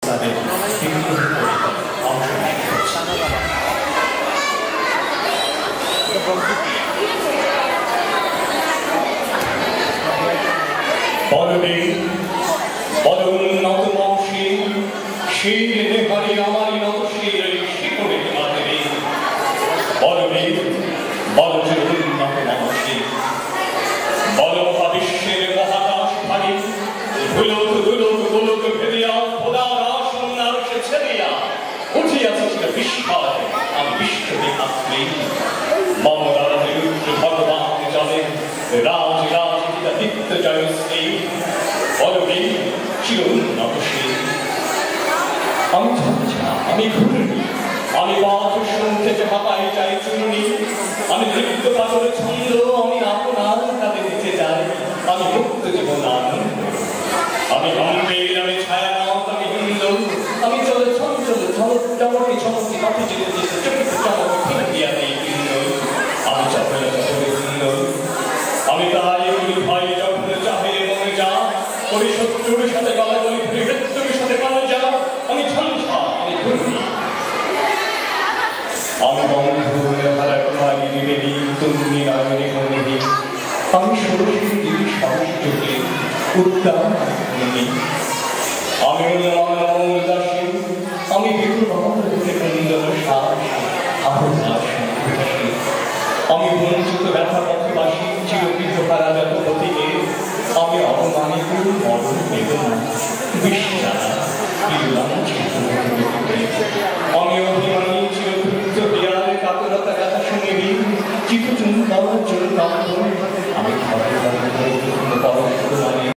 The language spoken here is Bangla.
তাদের বদোন্নত বংশী শির নেহারি আমারি নতশির শিখরে মাঝে বলবীর বলছে উন্নত বংশী বলকা বিশ্বের মহাকাশ ভারী ধুলোক ধুলোক গোলক ভেদিয়া খোদার আসন্নার সে ছেড়িয়া উঠিয়াছিল বিস্ময় আমি বিশ্ববিধাত্রী মম রাজে ভগবান জলে রাজ রাজিতা নিত্য জয়শ্রী বলবীর চির উন্নতশীল আমি ঝঞ্ঝা আমি ঘূর্ণি আমি বাদ শুনতে যে হাঁপাই চাই চূর্ণি আমি নৃত্য পাথর ছন্দ আমি আপনার কাছে নিচে যাই আমি মুক্ত জীবন আনন্দ আমি গম্ভীর আমি ছায়ানাথ আমি হিন্দু আমি চলে চঞ্চল চমকি চমকি কাঠি যেতে যেতে চকিত চমক ফিরিয়া নেই হিন্দু আমি চপলে চপলে হিন্দু আমি তাই করি ভাই যখন চাহে মনে যা করি শত্রুর সাথে গলা বলি মৃত্যুর সাথে গলা যা আমি ঝঞ্ঝা আমি ঘূর্ণি আমি বন্ধু হারাক ভাই দিদি তুমি নামে মনে আমি ষোড়শী দিদি সাহস যোগে উদ্যান আমি